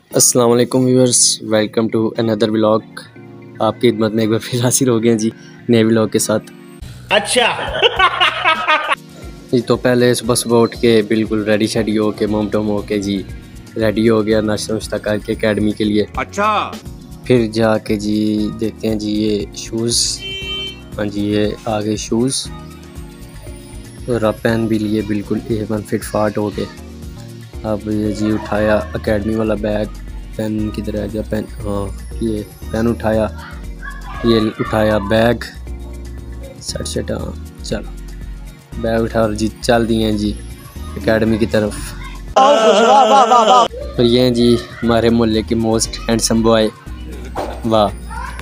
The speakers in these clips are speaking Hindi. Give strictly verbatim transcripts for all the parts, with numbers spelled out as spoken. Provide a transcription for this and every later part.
अस्सलाम वालेकुम viewers, welcome to another vlog. आपकी खिदमत में एक बार फिर हाजिर हो गए जी नए व्लॉग के साथ। अच्छा जी तो पहले सुबह सुबह उठ के बिल्कुल रेडी शेडी हो के मोम टोम हो के जी रेडी हो गया नाश्ता वाश्ता करके एकेडमी के लिए। अच्छा फिर जाके जी देखते हैं जी ये शूज़, हाँ जी ये आ गए शूज़ और अब पेन भी लिए बिल्कुल ए वन फिट फाट हो के। अब ये जी उठाया एकेडमी वाला बैग, पेन किधर आ गया पेन, हाँ ये पेन उठाया, ये उठाया बैग सट सट, हाँ चलो बैग उठा और जी चल दिए हैं जी एकेडमी की तरफ। और ये हैं जी हमारे मोहल्ले के मोस्ट हैंडसम बॉय, वाह।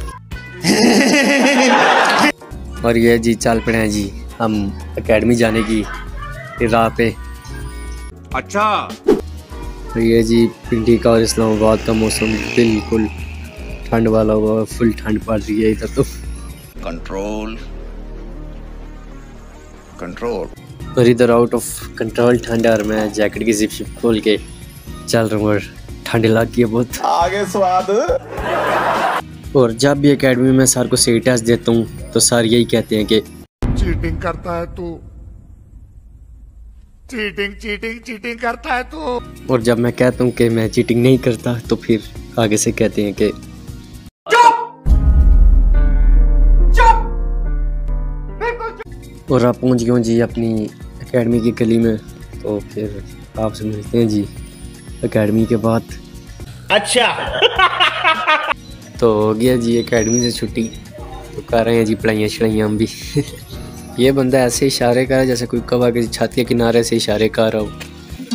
और ये जी चल पड़े हैं जी हम एकेडमी जाने की राह पे। अच्छा और ये जी पिंडी का और इस्लामाबाद का मौसम बिल्कुल ठंड वाला हुआ, फुल ठंड पड़ रही है इधर तो। कंट्रोल कंट्रोल और इधर आउट ऑफ कंट्रोल ठंड है और मैं जैकेट की जिप शिप खोल के चल रहा हूँ और ठंड लग गई है बहुत आगे स्वाद। और जब भी एकेडमी में सर को सही टेस्ट देता हूँ तो सर यही कहते हैं कि चीटिंग करता है तू, चीटिंग चीटिंग चीटिंग करता है तू। और जब मैं कहता हूँ कि मैं चीटिंग नहीं करता तो फिर आगे से कहते हैं कि और आप पहुँच गए जी अपनी एकेडमी की गली में, तो फिर आपसे मिलते हैं जी एकेडमी के बाद। अच्छा तो हो गया जी एकेडमी से छुट्टी, तो कर रहे हैं जी पढ़ाइयाँ शढ़ाइयाँ हम भी। ये बंदा ऐसे इशारे कर रहा है जैसे कोई कवा के छत के किनारे से इशारे कर रहा हूँ।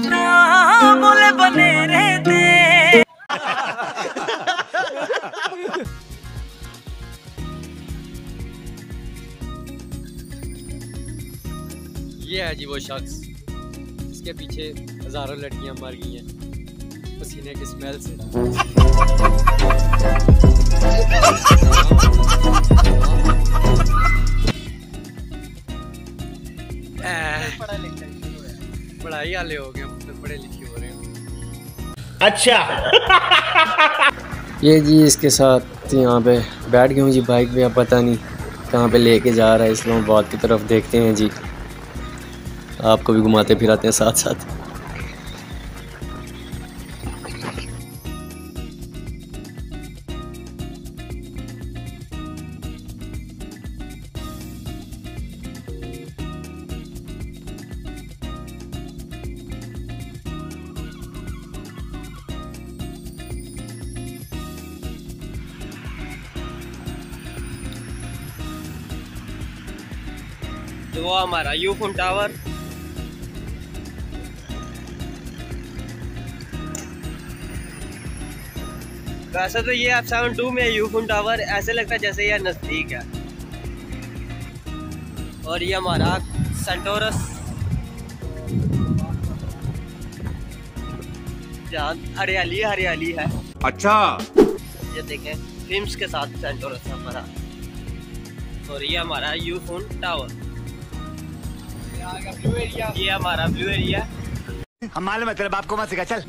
ये है जी वो शख्स जिसके पीछे हजारों लड़कियां मर गई हैं पसीने की स्मेल से। पढ़ाई वाले हो गए, तो पढ़े लिखे हो रहे हैं। अच्छा ये जी इसके साथ यहाँ पे बैठ गए हूँ जी बाइक पे, अब पता नहीं कहाँ पे लेके जा रहा है, इस्लामाबाद की तरफ देखते हैं जी, आपको भी घुमाते फिराते हैं साथ साथ। तो वो हमारा यूफोन टावर, वैसे तो ये एफ सेवन टू में यूफोन टावर ऐसे लगता है जैसे ये नजदीक है। और ये हमारा सेंटोरस, जहाँ हरियाली हरियाली है। अच्छा ये देखें फिल्म्स के साथ सेंटोरस है हमारा। और ये हमारा यूफोन टावर, ये हमारा ब्लू एरिया। हम मालूम है तेरे बाप को मत सिखा, चल।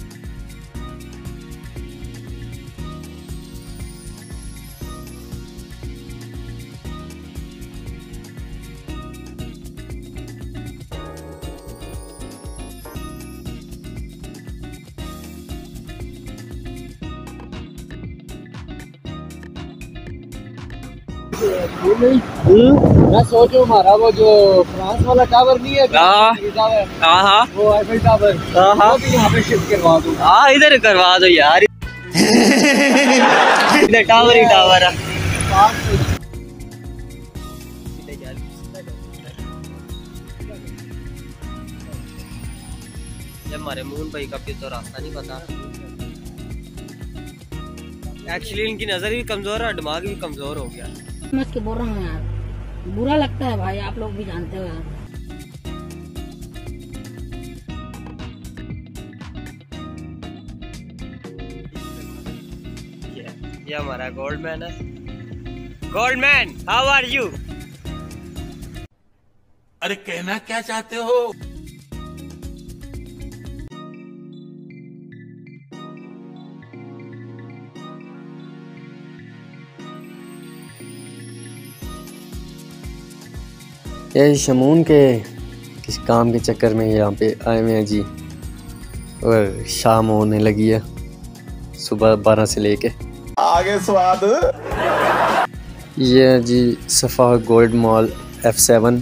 मैं सोचो हमारा वो जो फ्रांस वाला टावर नहीं है, हाँ हाँ वो आईफल टावर, हाँ हाँ यहाँ पे शिफ्ट करवा दूँ। हाँ इधर करवा दो यार। इधर टावर ही टावर है। हमारे मोहन भाई का भी तो रास्ता नहीं पता। एक्चुअली इनकी नजर भी कमजोर है, दिमाग भी कमजोर हो गया। समझ के बोल रहा हूँ यार, बुरा लगता है भाई, आप लोग भी जानते हो यार। ये, ये हमारा गोल्डमैन है। Goldman how are you? अरे कहना क्या चाहते हो? ये शमून के किस काम के चक्कर में यहाँ पे आए हुए हैं जी, और शाम होने लगी है सुबह बारह से लेके आगे स्वाद। ये है जी Safa gold mall F seven.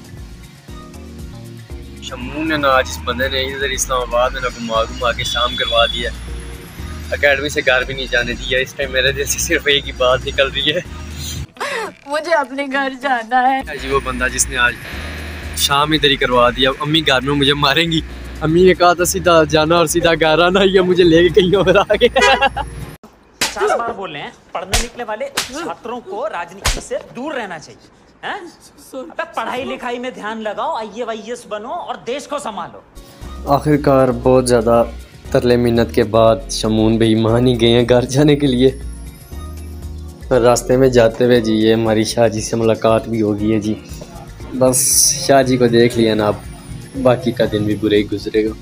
Shamoon ने ना आज इस बंदे ने इधर इस्लामाबाद में ना घुमा घुमा के शाम करवा दिया, अकेडमी से घर भी नहीं जाने दिया। इस टाइम मेरे दिल से सिर्फ एक ही बात निकल रही है, मुझे अपने घर जाना है जी। वो बंदा जिसने आज शाम इधर ही करवा दिया, अम्मी घर में मुझे मारेंगी। अम्मी ने कहा था सीधा जाना और सीधा घर आना, ये मुझे लेके कहीं और आ गया। पचास बार बोल रहे हैं पढ़ने निकले वाले छात्रों को राजनीति से दूर रहना चाहिए, हैं? अबे पढ़ाई लिखाई में ध्यान लगाओ, आई ए वाई एस बनो और देश को संभालो। आखिरकार बहुत ज़्यादा तरले मिन्नत के बाद शमून भाई मान ही गए हैं घर जाने के लिए। रास्ते में जाते हुए जी ये हमारी शाह जी से मुलाकात भी हो गई है जी। बस शाह जी को देख लिया ना, अब बाकी का दिन भी बुरे ही गुजरेगा।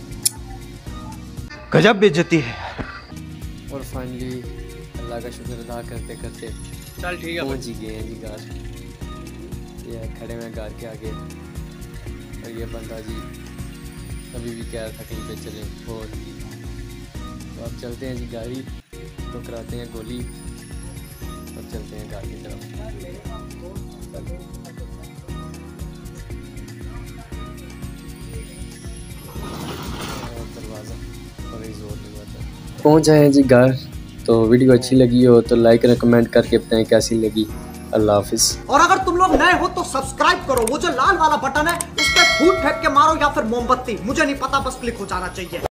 गजब बेइज्जती है। और फाइनली अल्लाह का शुक्र अदा करते करते चल ठीक है पहुँच ही गए हैं जी घर। ये खड़े में घर के आगे, और ये बंदा जी अभी भी कह रहा था कहीं पे चले और तो अब चलते हैं जी, गाड़ी तो कराते हैं गोली और चलते हैं घर की तरफ। दरवाज़ा और जोर नहीं पहुँच जाए हैं जी घर। तो वीडियो अच्छी लगी हो तो लाइक और कमेंट करके बताएं कैसी लगी। अल्लाह हाफिज़। और अगर तुम लोग नए हो तो सब्सक्राइब करो, वो जो लाल वाला बटन है उस पर फूट फेंक के मारो या फिर मोमबत्ती, मुझे नहीं पता, बस क्लिक हो जाना चाहिए।